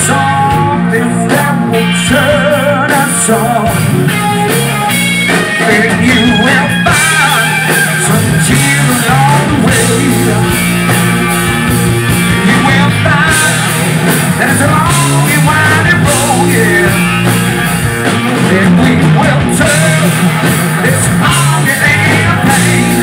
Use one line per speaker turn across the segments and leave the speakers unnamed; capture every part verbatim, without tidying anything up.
something that will turn us on. And you will find some tears along the way. You will find that it's a long and winding road, yeah. And we will turn this hunger and pain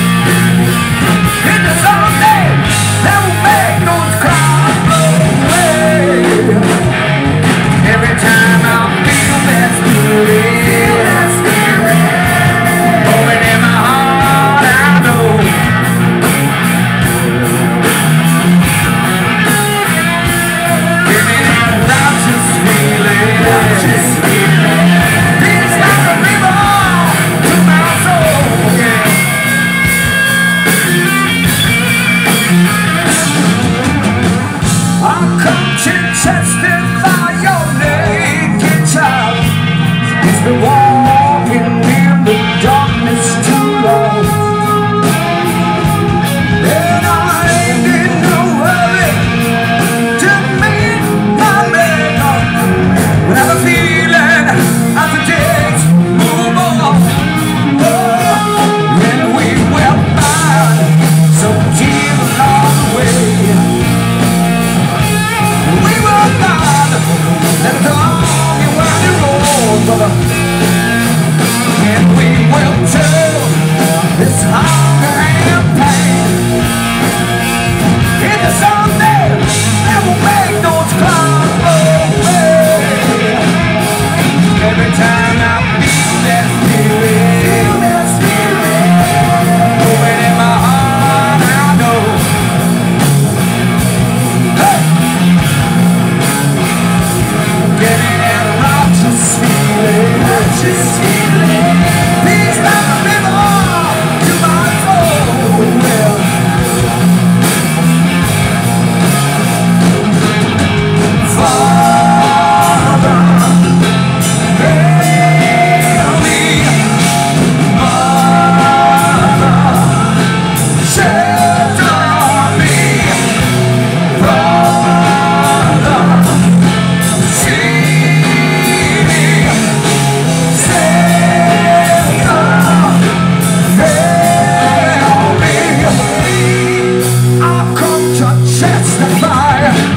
into something that will make those clouds blow away. Every time I feel that spirit, that spirit blowing in my heart, I know. Give me that righteous feeling, righteous feeling. It's like a river to my soul, yeah. I'll come to testify your naked child. It's been walking in the darkness too long, and I ain't in no hurry to meet my maker. When I have a feeling as the days move on, oh, and we will find some tears along the way. We will find that it's a long and winding road, brother. And we will tell this hunger and pain into something that will make those clouds blow away. Every time I feel that spirit, feel that spirit blowing in my heart, I know. Hey! Get that righteous feeling, righteous feeling. Peace like a river to my soul. Well, Father, help me. Mother, shelter me. Brother, see me. Savior, help me. I've come to testify.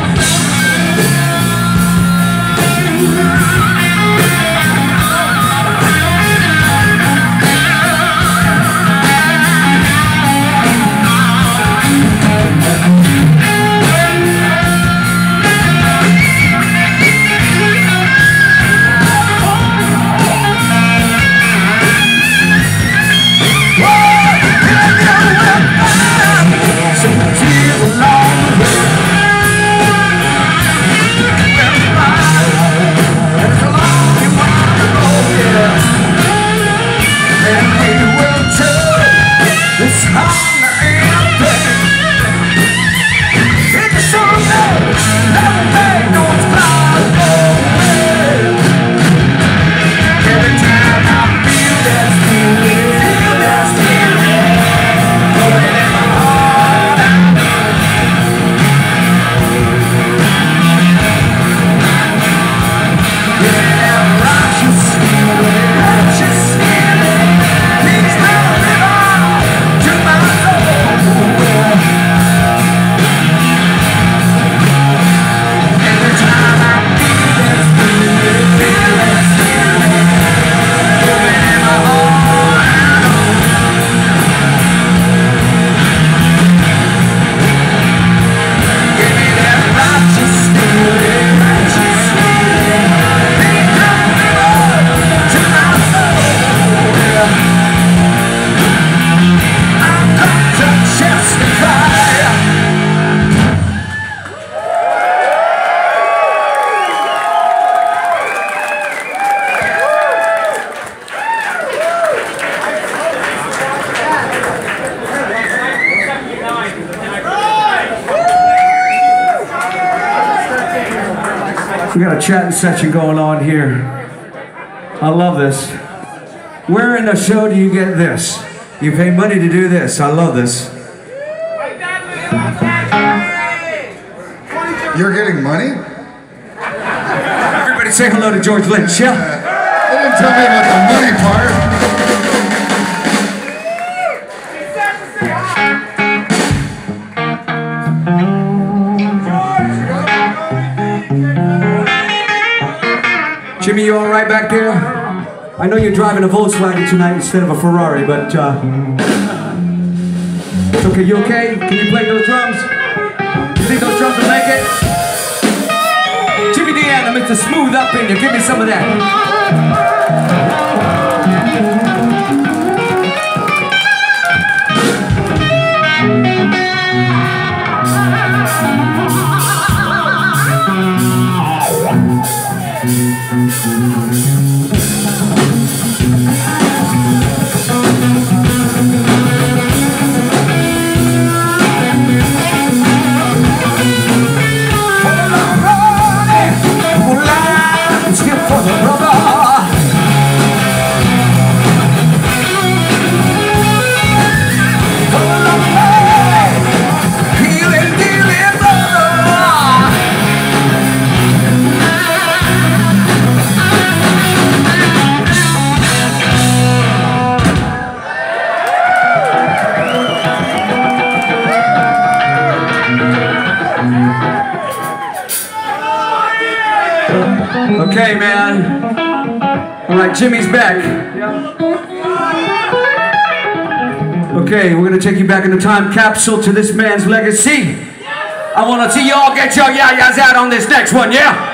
We got a chatting session going on here. I love this. Where in the show do you get this? You pay money to do this. I love this.
You're getting money?
can say hello to George Lynch, yeah?
They didn't tell me about the money part.
Jimmy, you all right back there? I know you're driving a Volkswagen tonight instead of a Ferrari, but uh, it's okay. You okay? Can you play those drums? You think those drums will make it? Jimmy Deanna, Mister Smooth Up in you. Give me some of that. Okay, man. All right, Jimmy's back. Okay, we're gonna take you back in the time capsule to this man's legacy. I wanna see y'all get your yayas out on this next one, yeah?